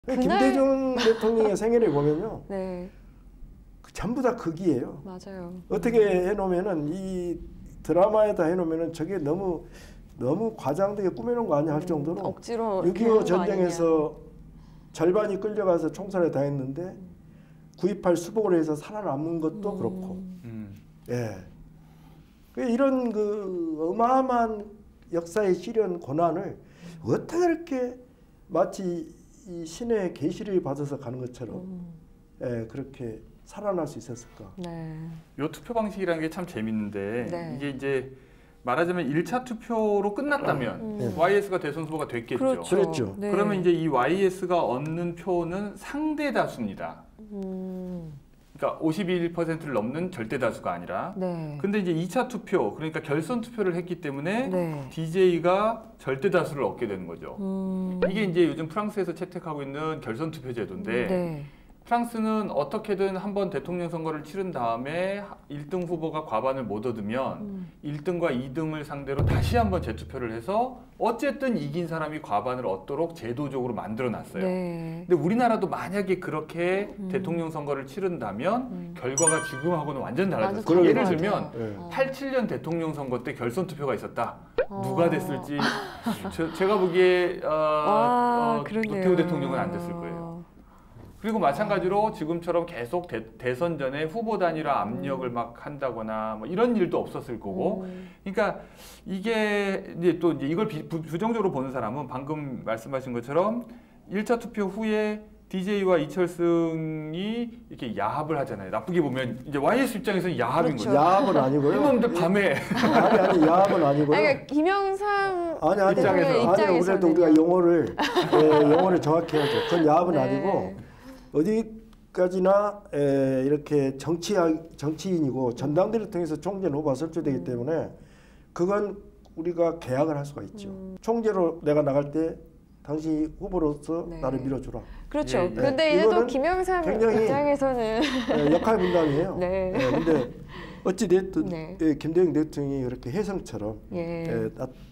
김대중 대통령의 생애를 보면요. 네. 전부 다 극이에요. 맞아요. 어떻게 해놓으면은 이 드라마에다 해놓으면은 저게 너무 과장되게 꾸며놓은 거 아니야 할 정도로 억지로 6.25 전쟁에서 절반이 끌려가서 총살에 당했는데 9.28 수복을 해서 살아남은 것도 그렇고 예. 이런 그 어마어마한 역사의 시련 고난을 어떻게 이렇게 마치 이 신의 계시를 받아서 가는 것처럼 예, 그렇게 살아날 수 있었을까? 네. 요 투표 방식이라는 게 참 재밌는데 네. 이게 이제 말하자면 1차 투표로 끝났다면 YS가 대선 후보가 됐겠죠. 그렇죠. 네. 그러면 이제 이 YS가 얻는 표는 상대 다수입니다. 그러니까 51%를 넘는 절대 다수가 아니라. 네. 근데 이제 2차 투표, 그러니까 결선 투표를 했기 때문에 네. DJ가 절대 다수를 얻게 되는 거죠. 이게 이제 요즘 프랑스에서 채택하고 있는 결선 투표 제도인데 네. 프랑스는 어떻게든 한번 대통령 선거를 치른 다음에 1등 후보가 과반을 못 얻으면 1등과 2등을 상대로 다시 한번 재투표를 해서 어쨌든 이긴 사람이 과반을 얻도록 제도적으로 만들어 놨어요. 네. 근데 우리나라도 만약에 그렇게 대통령 선거를 치른다면 결과가 지금하고는 완전 달라졌어요. 완전 예를 다를 것 들면 같아요. 87년 대통령 선거 때 결선 투표가 있었다. 누가 됐을지 제가 보기에 그러네요. 노태우 대통령은 안 됐을 거예요. 그리고 마찬가지로 지금처럼 계속 대선 전에 후보 단일화 압력을 막 한다거나 뭐 이런 일도 없었을 거고. 그러니까 이게 이제 또 이제 이걸 부정적으로 보는 사람은 방금 말씀하신 것처럼 1차 투표 후에 DJ와 이철승이 이렇게 야합을 하잖아요. 나쁘게 보면 이제 YS 입장에서는 야합인 그렇죠. 거죠. 야합은 아니고요. 이놈들 밤에 아니 야합은 아니고요. 그러니까 김영삼 입장에서. 아니 그래도 우리가 영어를 정확히 해야죠. 그건 야합은 네. 아니고 어디까지나 이렇게 정치인이고 전당대회를 통해서 총재는 후보가 설정되기 때문에 그건 우리가 계약을 할 수가 있죠. 총재로 내가 나갈 때 당신이 후보로서 네. 나를 밀어주라. 그렇죠. 예, 예. 근데 이제 또 이거는 김영삼 굉장히 입장에서는 역할 분담이에요. 네. 근데 어찌 됐든 네. 김대중 대통령이 그렇게 혜성처럼 예.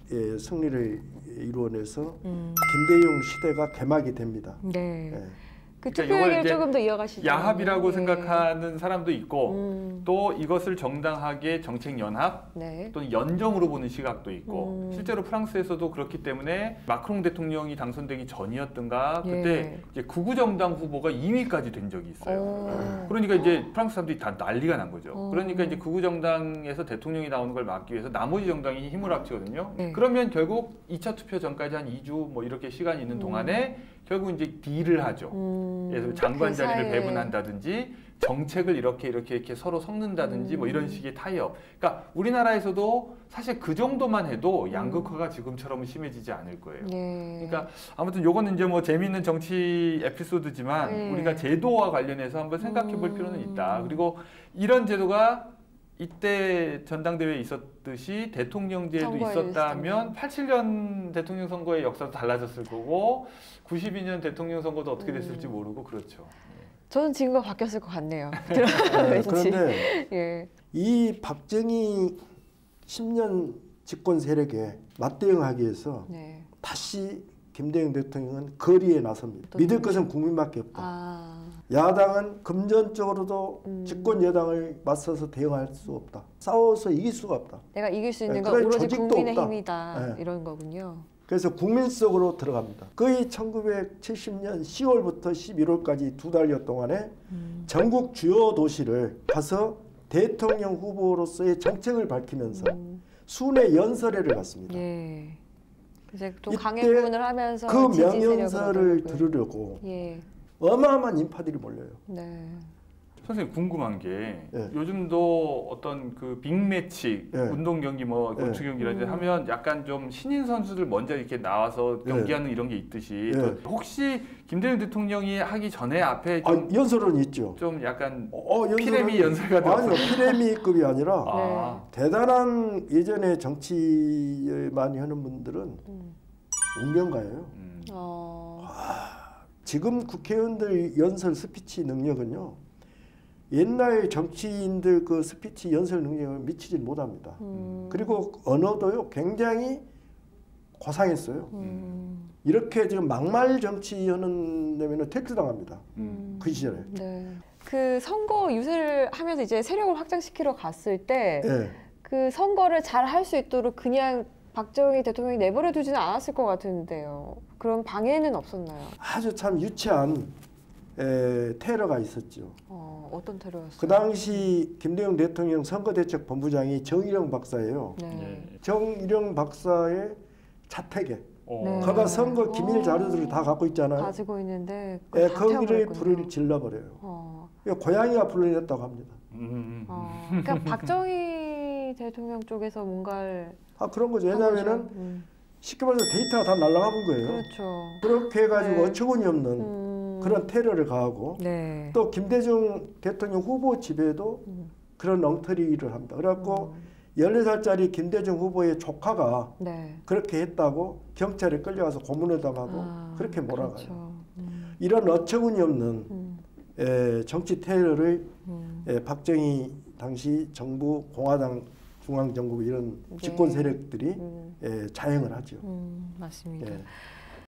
승리를 이루어내서 김대중 시대가 개막이 됩니다. 네. 예. 그 그러니까 투표 이걸 얘기를 이제 조금 더 이어가시죠. 야합이라고 네. 생각하는 사람도 있고 또 이것을 정당하게 정책연합 네. 또는 연정으로 보는 시각도 있고 실제로 프랑스에서도 그렇기 때문에 마크롱 대통령이 당선되기 전이었던가 그때 예. 이제 극우정당 후보가 2위까지 된 적이 있어요. 그러니까 이제 프랑스 사람들이 다 난리가 난 거죠. 그러니까 이제 극우정당에서 대통령이 나오는 걸 막기 위해서 나머지 정당이 힘을 합치거든요. 네. 그러면 결국 2차 투표 전까지 한 2주 뭐 이렇게 시간이 있는 동안에 결국 이제 딜을 하죠. 그래서 장관 그 자리를 사이에. 배분한다든지 정책을 이렇게 서로 섞는다든지 뭐 이런 식의 타협. 그러니까 우리나라에서도 사실 그 정도만 해도 양극화가 지금처럼은 심해지지 않을 거예요. 네. 그러니까 아무튼 요거는 이제 뭐 재미있는 정치 에피소드지만 네. 우리가 제도와 관련해서 한번 생각해 볼 필요는 있다. 그리고 이런 제도가 이때 전당대회에 있었듯이 대통령제도 선거에 있었다면 87년 대통령 선거의 역사도 달라졌을 거고 92년 대통령 선거도 어떻게 됐을지 모르고 그렇죠. 저는 지금과 바뀌었을 것 같네요. 왠지. 그런데 예. 이 박정희 10년 집권 세력에 맞대응하기 위해서 네. 다시 김대중 대통령은 거리에 나섭니다. 믿을 것은 국민밖에 없다. 아. 야당은 금전적으로도 집권 여당을 맞서서 대응할 수 없다. 싸워서 이길 수가 없다. 내가 이길 수 있는 건 그럴 오로지 조직도 국민의 없다. 힘이다. 네. 이런 거군요. 그래서 국민 속으로 들어갑니다. 거의 1970년 10월부터 11월까지 2달여 동안에 전국 주요 도시를 가서 대통령 후보로서의 정책을 밝히면서 순회 연설회를 갔습니다. 예. 이제 또 이때 강행군을 하면서 그 지지 세력을 명연설을 얻어내고요. 들으려고 예. 어마어마한 인파들이 몰려요. 네. 선생님 궁금한 게 예. 요즘도 어떤 그 빅매치 예. 운동 경기 뭐 예. 고추 경기라든지 하면 약간 좀 신인 선수들 먼저 이렇게 나와서 경기하는 이런 게 있듯이 예. 또 혹시 김대중 대통령이 하기 전에 앞에 좀, 연설은 있죠. 좀 약간 연설은- 피레미 연설가 아니요, 피레미급이 아니라 아, 대단한 예전에 정치 많이 하는 분들은 운명가예요. 지금 국회의원들 연설 스피치 능력은요. 옛날 정치인들 그 스피치 연설 능력을 미치지 못합니다. 그리고 언어도요 굉장히 고상했어요. 이렇게 지금 막말 정치하는 데면은 퇴출당합니다. 그 시절에. 네. 그 선거 유세를 하면서 이제 세력을 확장시키러 갔을 때 그 예. 선거를 잘 할 수 있도록 그냥 박정희 대통령이 내버려 두지는 않았을 것 같은데요. 그런 방해는 없었나요? 아주 참 유치한 테러가 있었죠. 어떤 테러였어요? 그 당시 김대중 대통령 선거대책본부장이 정일영 박사예요. 네. 정일영 박사의 자택에 네. 거가 선거 기밀 자료들을 다 갖고 있잖아요. 가지고 있는데 예, 다 거기를 태워버렸군요. 불을 질러버려요. 고양이가 불을 냈다고 합니다. 그러니까 박정희 대통령 쪽에서 뭔가를 그런 거죠. 한 왜냐하면은 거죠. 쉽게 말해서 데이터가 다 날아가 본 거예요. 그렇죠. 그렇게 해가지고 네. 어처구니 없는 그런 테러를 가하고 네. 또 김대중 대통령 후보 집에도 그런 엉터리를 합니다. 그래갖고 14살짜리 김대중 후보의 조카가 네. 그렇게 했다고 경찰에 끌려가서 고문을 당하고 그렇게 몰아가요. 그렇죠. 이런 어처구니 없는 정치 테러를 박정희 당시 정부, 공화당, 중앙정부 이런 집권 세력들이 자행을 하죠. 맞습니다. 예.